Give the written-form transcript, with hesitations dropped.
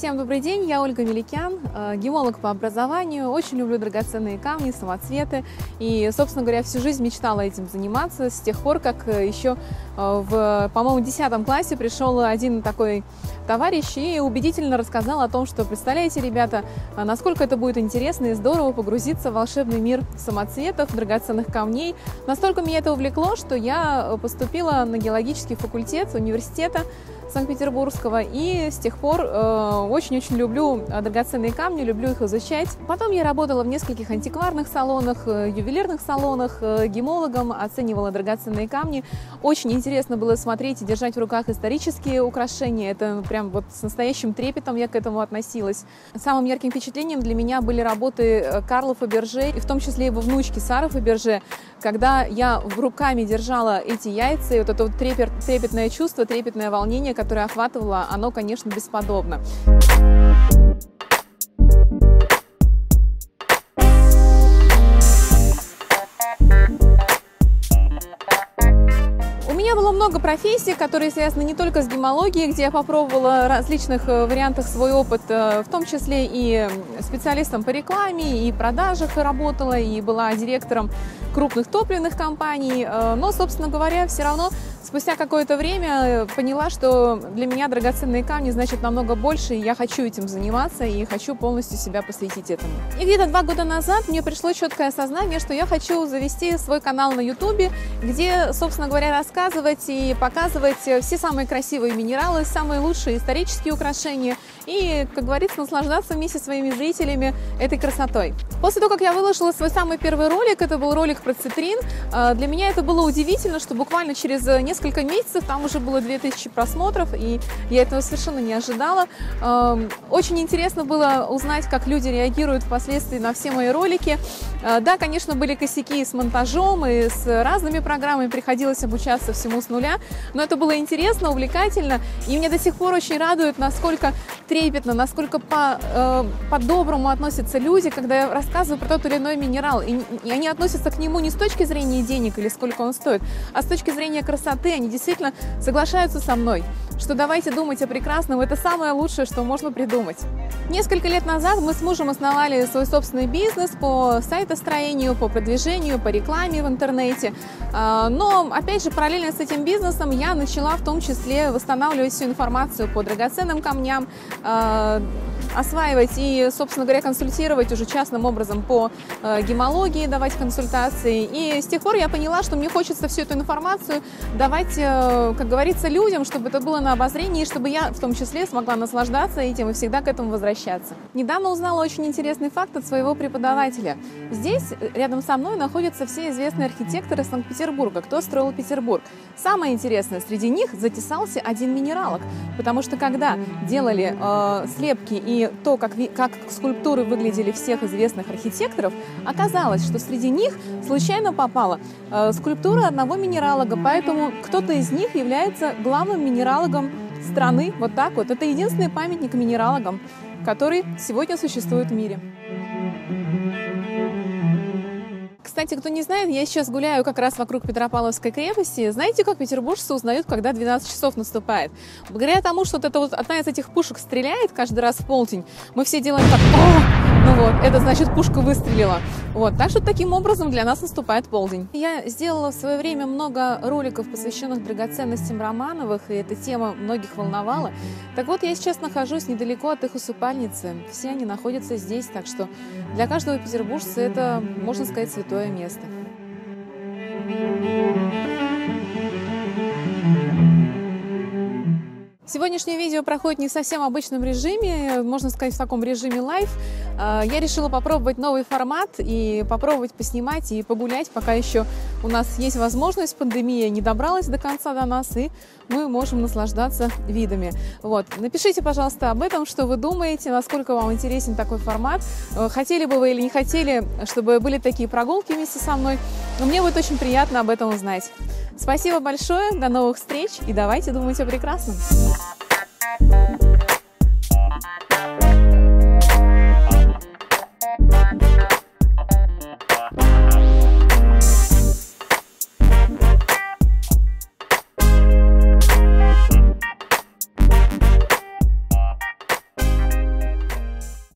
Всем добрый день, я Ольга Меликян, гемолог по образованию, очень люблю драгоценные камни, самоцветы и, собственно говоря, всю жизнь мечтала этим заниматься с тех пор, как еще в, по-моему, 10 классе пришел один такой товарищ и убедительно рассказал о том, что, представляете, ребята, насколько это будет интересно и здорово погрузиться в волшебный мир самоцветов, драгоценных камней. Настолько меня это увлекло, что я поступила на геологический факультет университета Санкт-Петербургского, и с тех пор очень-очень люблю драгоценные камни, люблю их изучать. Потом я работала в нескольких антикварных салонах, ювелирных салонах, гемологом, оценивала драгоценные камни. Очень интересно было смотреть и держать в руках исторические украшения. Это прям вот с настоящим трепетом я к этому относилась. Самым ярким впечатлением для меня были работы Карла Фаберже, и в том числе его внучки Сары Фаберже, когда я руками держала эти яйца, и вот это вот трепетное чувство, трепетное волнение, которое охватывало, оно, конечно, бесподобно. У меня было много профессий, которые связаны не только с гемологией, где я попробовала различных вариантах свой опыт, в том числе и специалистом по рекламе, и продажах работала, и была директором крупных топливных компаний, но, собственно говоря, все равно спустя какое-то время поняла, что для меня драгоценные камни значат намного больше, и я хочу этим заниматься, и хочу полностью себя посвятить этому. И где-то 2 года назад мне пришло четкое осознание, что я хочу завести свой канал на YouTube, где, собственно говоря, рассказывать и показывать все самые красивые минералы, самые лучшие исторические украшения и, как говорится, наслаждаться вместе со своими зрителями этой красотой. После того, как я выложила свой самый первый ролик, это был ролик про цитрин, для меня это было удивительно, что буквально через несколько месяцев там уже было 2000 просмотров, и я этого совершенно не ожидала. Очень интересно было узнать, как люди реагируют впоследствии на все мои ролики. Да, конечно, были косяки с монтажом и с разными программами, приходилось обучаться всему с нуля, но это было интересно, увлекательно, и меня до сих пор очень радует, насколько трепетно, насколько по-доброму относятся люди, когда я рассказываю про тот или иной минерал, и они относятся к нему не с точки зрения денег или сколько он стоит, а с точки зрения красоты. Они действительно соглашаются со мной, что давайте думать о прекрасном, это самое лучшее, что можно придумать. Несколько лет назад мы с мужем основали свой собственный бизнес по сайтостроению, по продвижению, по рекламе в интернете. Но, опять же, параллельно с этим бизнесом я начала в том числе восстанавливать всю информацию по драгоценным камням, осваивать и, собственно говоря, консультировать уже частным образом по гемологии, давать консультации. И с тех пор я поняла, что мне хочется всю эту информацию давать, как говорится, людям, чтобы это было на обозрении, и чтобы я в том числе смогла наслаждаться этим и всегда к этому возвращаться. Недавно узнала очень интересный факт от своего преподавателя. Здесь рядом со мной находятся все известные архитекторы Санкт-Петербурга, кто строил Петербург. Самое интересное, среди них затесался один минералог, потому что когда делали слепки и то, как скульптуры выглядели всех известных архитекторов, оказалось, что среди них случайно попала скульптура одного минералога, поэтому кто-то из них является главным минералогом страны. Вот так вот. Это единственный памятник минералогам, который сегодня существует в мире. Кстати, кто не знает, я сейчас гуляю как раз вокруг Петропавловской крепости. Знаете, как петербуржцы узнают, когда 12 часов наступает? Благодаря тому, что вот это вот одна из этих пушек стреляет каждый раз в полдень, мы все делаем так: «О!» Ну вот, это значит, пушка выстрелила. Вот, так что таким образом для нас наступает полдень. Я сделала в свое время много роликов, посвященных драгоценностям Романовых, и эта тема многих волновала. Так вот, я сейчас нахожусь недалеко от их усыпальницы. Все они находятся здесь, так что для каждого петербуржца это, можно сказать, святое место. Сегодняшнее видео проходит не в совсем обычном режиме, можно сказать, в таком режиме лайв. Я решила попробовать новый формат и попробовать поснимать и погулять, пока еще у нас есть возможность, пандемия не добралась до конца до нас, и мы можем наслаждаться видами. Вот. Напишите, пожалуйста, об этом, что вы думаете, насколько вам интересен такой формат. Хотели бы вы или не хотели, чтобы были такие прогулки вместе со мной, но мне будет очень приятно об этом узнать. Спасибо большое, до новых встреч и давайте думать о прекрасном.